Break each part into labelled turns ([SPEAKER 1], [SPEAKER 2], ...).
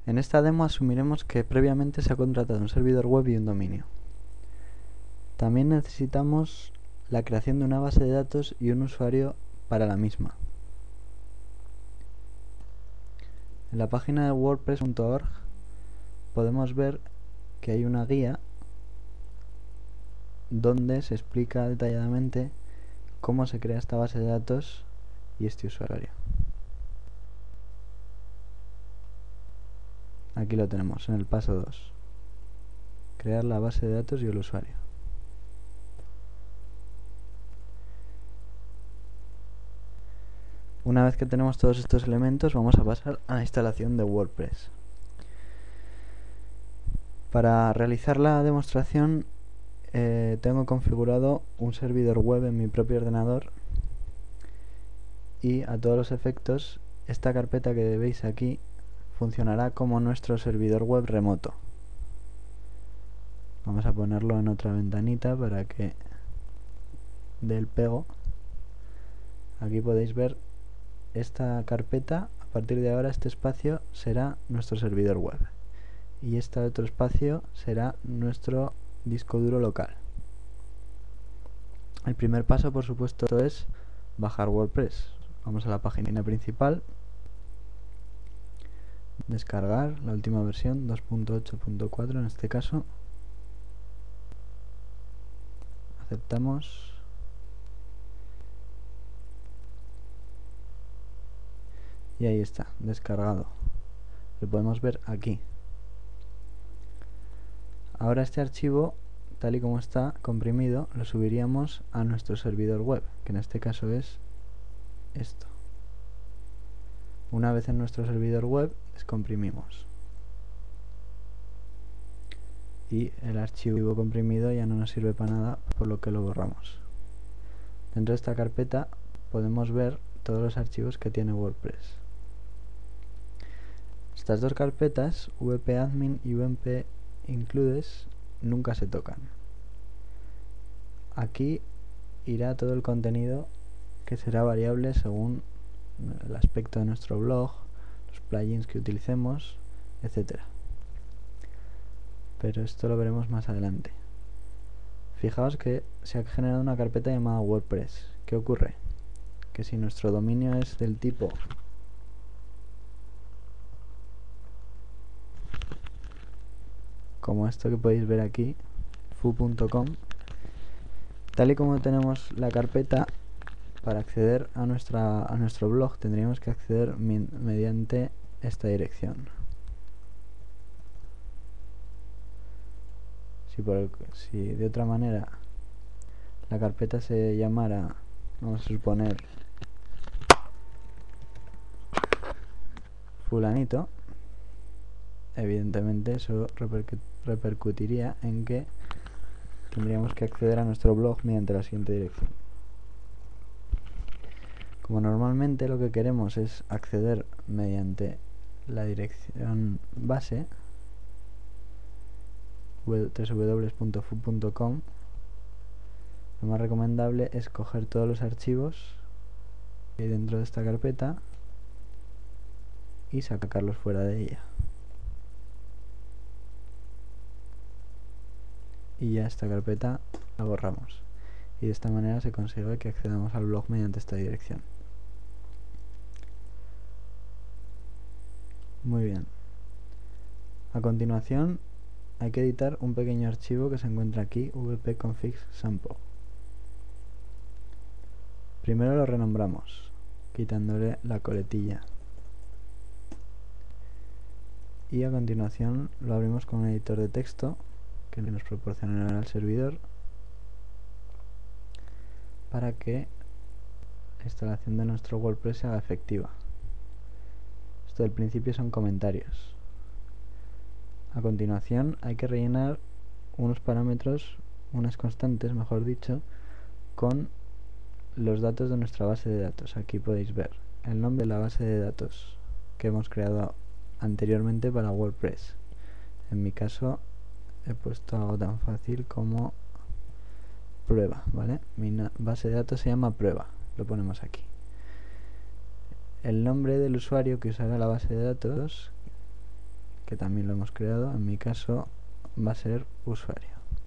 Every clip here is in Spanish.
[SPEAKER 1] En esta demo asumiremos que previamente se ha contratado un servidor web y un dominio. También necesitamos la creación de una base de datos y un usuario para la misma. En la página de wordpress.org podemos ver que hay una guía donde se explica detalladamente cómo se crea esta base de datos y este usuario. Aquí lo tenemos en el paso 2. Crear la base de datos y el usuario. Una vez que tenemos todos estos elementos, vamos a pasar a la instalación de WordPress. Para realizar la demostración tengo configurado un servidor web en mi propio ordenador y a todos los efectos esta carpeta que veis aquí funcionará como nuestro servidor web remoto. Vamos a ponerlo en otra ventanita para que dé el pego. Aquí podéis ver esta carpeta. A partir de ahora este espacio será nuestro servidor web y este otro espacio será nuestro disco duro local. El primer paso, por supuesto, es bajar WordPress. Vamos a la página principal, descargar la última versión 2.8.4 en este caso, aceptamos y ahí está, descargado. Lo podemos ver aquí. Ahora este archivo, tal y como está comprimido, lo subiríamos a nuestro servidor web, que en este caso es esto. Una vez en nuestro servidor web, descomprimimos. Y el archivo comprimido ya no nos sirve para nada, por lo que lo borramos. Dentro de esta carpeta podemos ver todos los archivos que tiene WordPress. Estas dos carpetas, wp-admin y wp-includes, nunca se tocan. Aquí irá todo el contenido que será variable según el aspecto de nuestro blog, los plugins que utilicemos, etc. Pero esto lo veremos más adelante. Fijaos que se ha generado una carpeta llamada WordPress. ¿Qué ocurre? Que si nuestro dominio es del tipo como esto que podéis ver aquí, fu.com, tal y como tenemos la carpeta, para acceder a nuestro blog tendríamos que acceder mediante esta dirección. Si de otra manera la carpeta se llamara, vamos a suponer, fulanito, evidentemente eso repercutiría en que tendríamos que acceder a nuestro blog mediante la siguiente dirección. Como normalmente lo que queremos es acceder mediante la dirección base, www.fu.com, lo más recomendable es coger todos los archivos que hay dentro de esta carpeta y sacarlos fuera de ella. Y ya esta carpeta la borramos. Y de esta manera se consigue que accedamos al blog mediante esta dirección. Muy bien. A continuación hay que editar un pequeño archivo que se encuentra aquí, wp-config-sample. Primero lo renombramos, quitándole la coletilla. Y a continuación lo abrimos con un editor de texto que nos proporcionará el servidor para que la instalación de nuestro WordPress sea efectiva. Esto del principio son comentarios. A continuación hay que rellenar unos parámetros, unas constantes, mejor dicho, con los datos de nuestra base de datos. Aquí podéis ver el nombre de la base de datos que hemos creado anteriormente para WordPress. En mi caso he puesto algo tan fácil como prueba, ¿vale? Mi base de datos se llama prueba, lo ponemos aquí. El nombre del usuario que usará la base de datos, que también lo hemos creado. En mi caso va a ser usuario.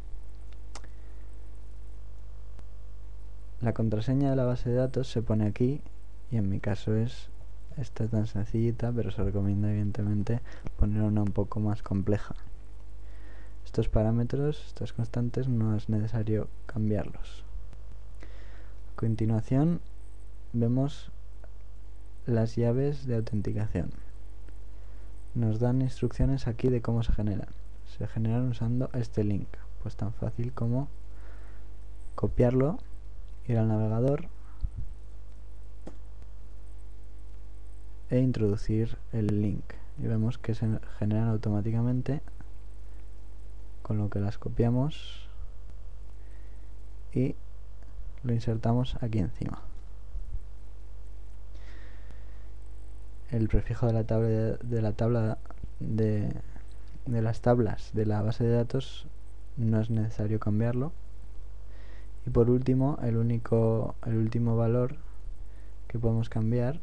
[SPEAKER 1] La contraseña de la base de datos se pone aquí y en mi caso es esta tan sencillita, pero se recomienda evidentemente poner una un poco más compleja. Estos parámetros, estas constantes, no es necesario cambiarlos. A continuación vemos las llaves de autenticación. Nos dan instrucciones aquí de cómo se generan. Se generan usando este link, pues tan fácil como copiarlo, ir al navegador e introducir el link. Y vemos que se generan automáticamente, con lo que las copiamos y lo insertamos aquí encima. El prefijo de la tabla de las tablas de la base de datos no es necesario cambiarlo. Y por último, el último valor que podemos cambiar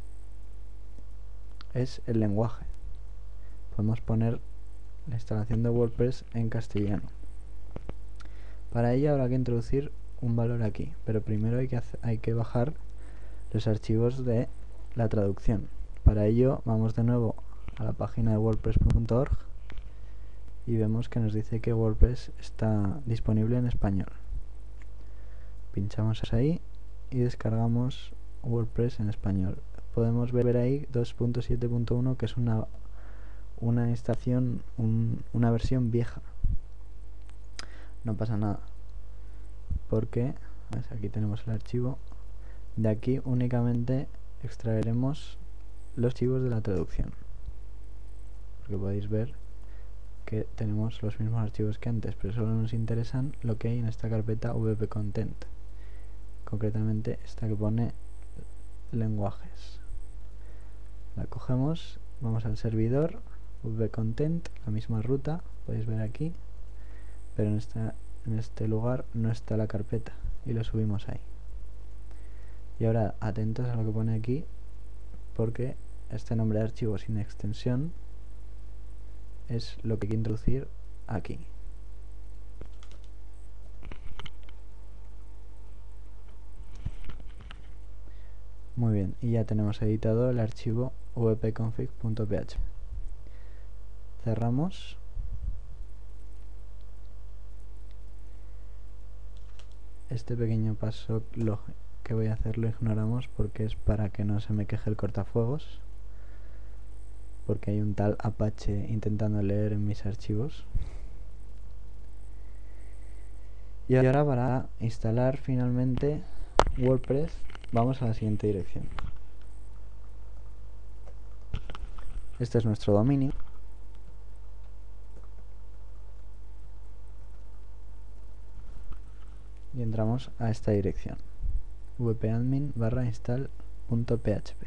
[SPEAKER 1] es el lenguaje. Podemos poner la instalación de WordPress en castellano. Para ello habrá que introducir un valor aquí, pero primero hay que bajar los archivos de la traducción. Para ello vamos de nuevo a la página de wordpress.org y vemos que nos dice que WordPress está disponible en español. Pinchamos ahí y descargamos WordPress en español. Podemos ver ahí 2.7.1, que es una instalación, una versión vieja. No pasa nada, porque aquí tenemos el archivo. De aquí únicamente extraeremos los archivos de la traducción, porque podéis ver que tenemos los mismos archivos que antes, pero solo nos interesan lo que hay en esta carpeta wp-content, concretamente esta que pone lenguajes. La cogemos, vamos al servidor wp-content, la misma ruta, podéis ver aquí, pero en este lugar no está la carpeta y lo subimos ahí. Y ahora atentos a lo que pone aquí, porque este nombre de archivo sin extensión es lo que hay que introducir aquí. Muy bien, y ya tenemos editado el archivo wp-config.php. Cerramos. Este pequeño paso que voy a hacer lo ignoramos porque es para que no se me queje el cortafuegos, porque hay un tal Apache intentando leer en mis archivos. Y ahora para instalar finalmente WordPress vamos a la siguiente dirección. Este es nuestro dominio. Y entramos a esta dirección, wp-admin/install.php.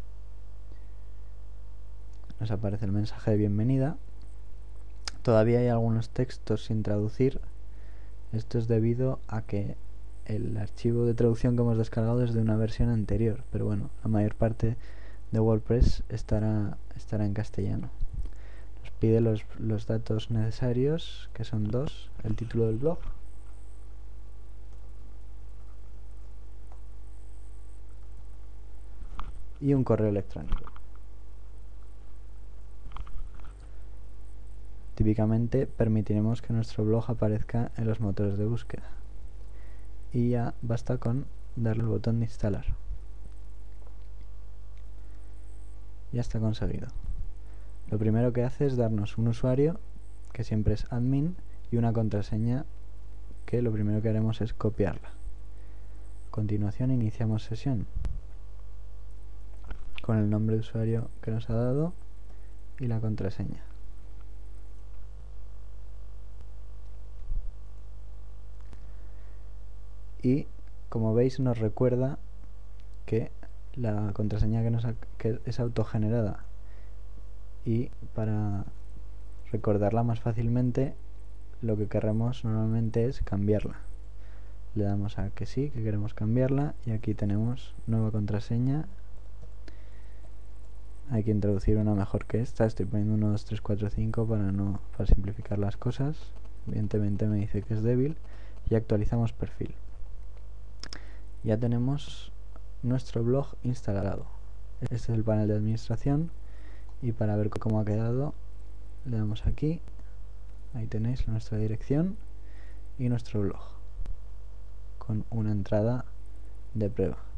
[SPEAKER 1] Nos aparece el mensaje de bienvenida. Todavía hay algunos textos sin traducir. Esto es debido a que el archivo de traducción que hemos descargado es de una versión anterior, pero bueno, la mayor parte de WordPress estará en castellano. Nos pide los datos necesarios, que son dos: el título del blog y un correo electrónico. Típicamente permitiremos que nuestro blog aparezca en los motores de búsqueda y ya basta con darle el botón de instalar. Ya está conseguido. Lo primero que hace es darnos un usuario, que siempre es admin, y una contraseña que lo primero que haremos es copiarla. A continuación iniciamos sesión con el nombre de usuario que nos ha dado y la contraseña. Y como veis nos recuerda que la contraseña que es autogenerada, y para recordarla más fácilmente lo que queremos normalmente es cambiarla. Le damos a que sí, que queremos cambiarla, y aquí tenemos nueva contraseña hay que introducir una mejor que esta. Estoy poniendo 1, 2, 3, 4, 5 para simplificar las cosas. Evidentemente me dice que es débil y actualizamos perfil. Ya tenemos nuestro blog instalado. Este es el panel de administración y para ver cómo ha quedado le damos aquí. Ahí tenéis nuestra dirección y nuestro blog con una entrada de prueba.